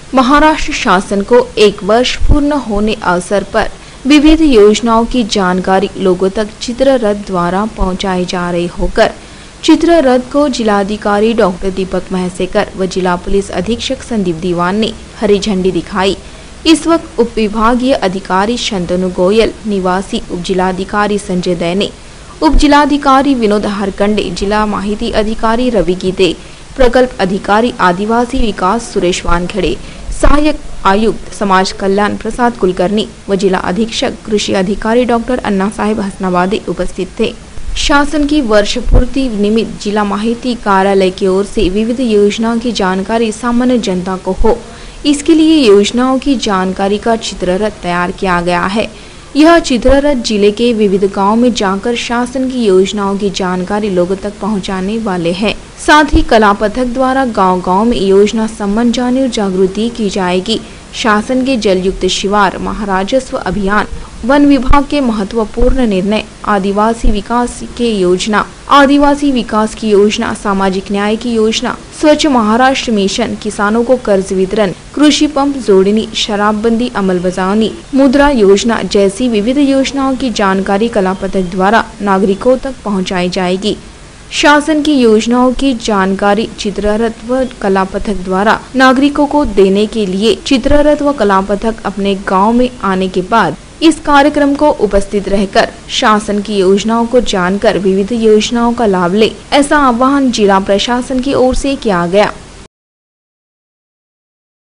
महाराष्ट्र शासन को 1 वर्ष पूर्ण होने अवसर पर विविध योजनाओं की जानकारी लोगों तक चित्र रथ द्वारा पहुंचाई जा रही होकर चित्र रथ को जिलाधिकारी डॉक्टर दीपक महसेकर व जिला पुलिस अधीक्षक संदीप दीवान ने हरी झंडी दिखाई। इस वक्त उप विभागीय अधिकारी शंतनु गोयल, निवासी उप जिलाधिकारी संजय दैने, उप जिलाधिकारी विनोद हरकंडे, जिला माहिती अधिकारी रवि गीते, प्रकल्प अधिकारी आदिवासी विकास सुरेश वानखेड़े, सहायक आयुक्त समाज कल्याण प्रसाद कुलकर्णी व जिला अधीक्षक कृषि अधिकारी डॉक्टर अन्ना साहेब हसनाबादी उपस्थित थे। शासन की वर्ष पूर्ति निमित्त जिला माहिती कार्यालय की ओर से विविध योजनाओं की जानकारी सामान्य जनता को हो, इसके लिए योजनाओं की जानकारी का चित्ररथ तैयार किया गया है। यह चित्ररथ जिले के विविध गांव में जाकर शासन की योजनाओं की जानकारी लोगों तक पहुंचाने वाले हैं। साथ ही कला पथक द्वारा गांव-गांव में योजना संबंध जाने और जागृति की जाएगी। शासन के जल युक्त शिवार, महाराजस्व अभियान, वन विभाग के महत्वपूर्ण निर्णय, आदिवासी विकास की योजना, सामाजिक न्याय की योजना, स्वच्छ महाराष्ट्र मिशन, किसानों को कर्ज वितरण, कृषि पंप जोड़नी, शराबबंदी अमलबजावनी, मुद्रा योजना जैसी विविध योजनाओं की जानकारी कला पथक द्वारा नागरिकों तक पहुंचाई जाएगी। शासन की योजनाओं की जानकारी चित्ररथ व कला पथक द्वारा नागरिकों को देने के लिए चित्ररथ व कला पथक अपने गांव में आने के बाद इस कार्यक्रम को उपस्थित रहकर शासन की योजनाओं को जानकर विविध योजनाओं का लाभ ले, ऐसा आह्वान जिला प्रशासन की ओर से किया गया।